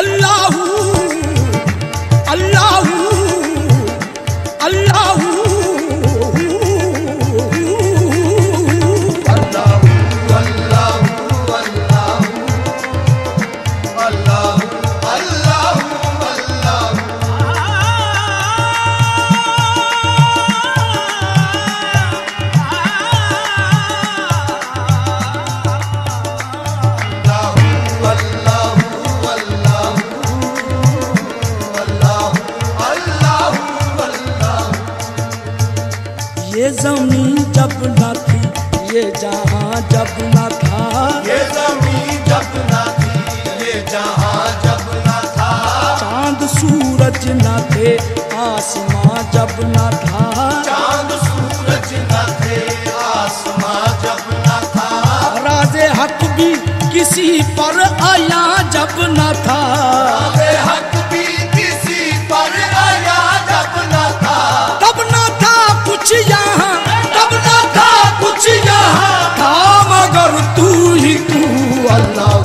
अल्लाहू अल्लाहू अल्लाहू ये जमीन जब न थी, ये जहां जब न था, ये जमीन जब न थी, ये जहां जब न था, चांद सूरज न थे, आसमां जब न था, चांद सूरज न थे, आसमां जब न था, राज़े हक भी किसी पर आया जब न था, राज़े हक भी किसी पर आया जब न था, तब न था कुछ यहाँ, तब न था कुछ यहाँ, था मगर तू ही तू। अल्लाह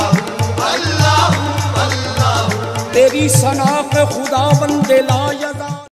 तेरी सना पे खुदा बंदे ला यज़ा।